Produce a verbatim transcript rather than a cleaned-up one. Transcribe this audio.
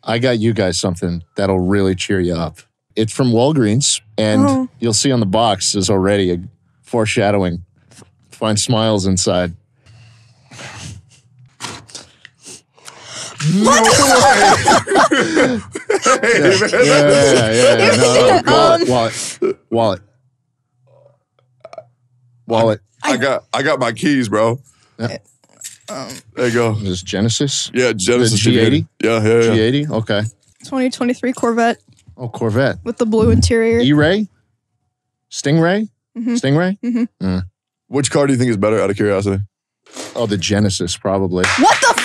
I got you guys something that'll really cheer you up. It's from Walgreens, and oh. you'll see on the box is already a foreshadowing. Find smiles inside. What the yeah, yeah, yeah, yeah, yeah. No, wallet, wallet, wallet, wallet. I, I got, I got my keys, bro. Yeah. Um, there you go. Is this Genesis? Yeah, Genesis. G eighty? Yeah, yeah, yeah. G eighty? Okay. twenty twenty-three Corvette. Oh, Corvette. With the blue interior. E-Ray? Stingray? Mm-hmm. Stingray? Mm-hmm. Mm. Which car do you think is better, out of curiosity? Oh, the Genesis, probably. What the